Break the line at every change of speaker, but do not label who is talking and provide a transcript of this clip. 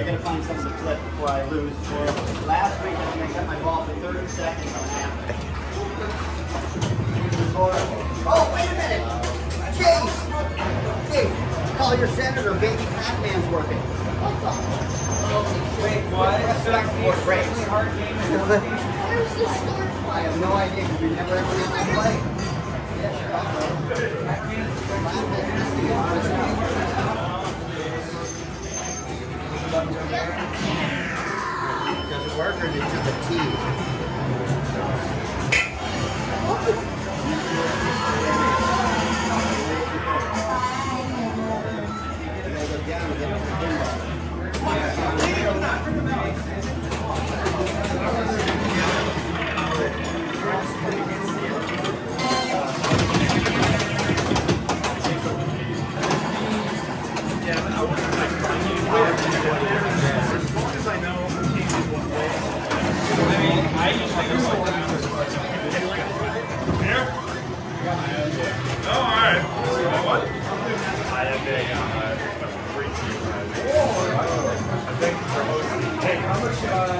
gotta find something to flip before I lose. Last week I think I got my ball for 30 seconds on Hampton. Oh, wait a minute! Chase! Hey, call your senator, baby Pac-Man's working.
Wait, what?
Retrospect for breaks.
Hard game.
Where's the start?
I have no idea because we never actually played. Yeah, sure, I'll does it work or is it just a tease?
Hey, how much